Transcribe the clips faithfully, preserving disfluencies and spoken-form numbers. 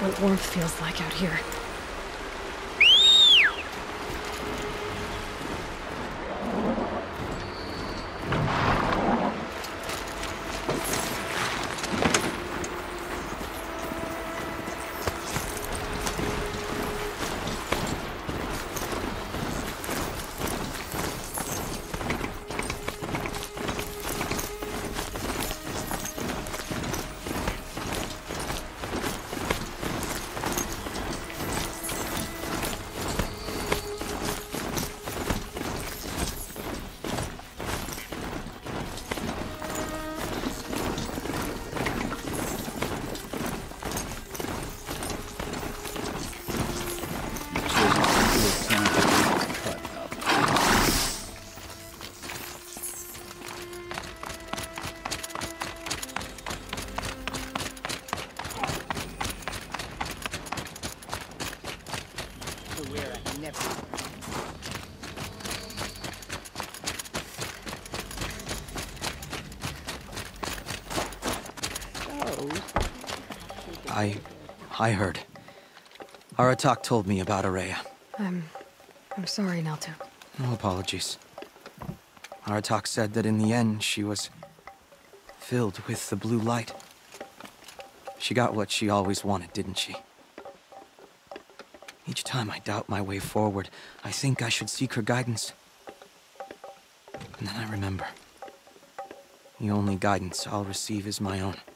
what warmth feels like out here. I... I heard. Aratak told me about Ourea. I'm... I'm sorry, Naltu. No apologies. Aratak said that in the end, she was... filled with the blue light. She got what she always wanted, didn't she? Each time I doubt my way forward, I think I should seek her guidance. And then I remember. The only guidance I'll receive is my own.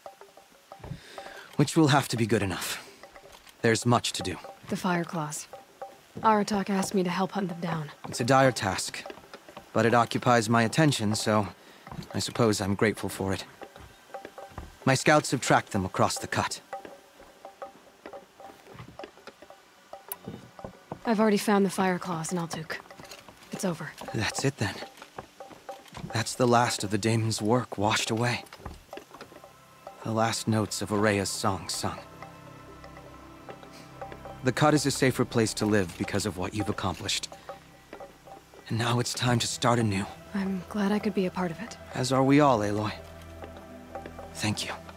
Which will have to be good enough. There's much to do. The Fireclaws. Aratak asked me to help hunt them down. It's a dire task, but it occupies my attention, so I suppose I'm grateful for it. My scouts have tracked them across the cut. I've already found the Fireclaws in Altuk. It's over. That's it then. That's the last of the Daemon's work washed away. The last notes of Ourea's song sung. The cut is a safer place to live because of what you've accomplished. And now it's time to start anew. I'm glad I could be a part of it. As are we all, Aloy. Thank you.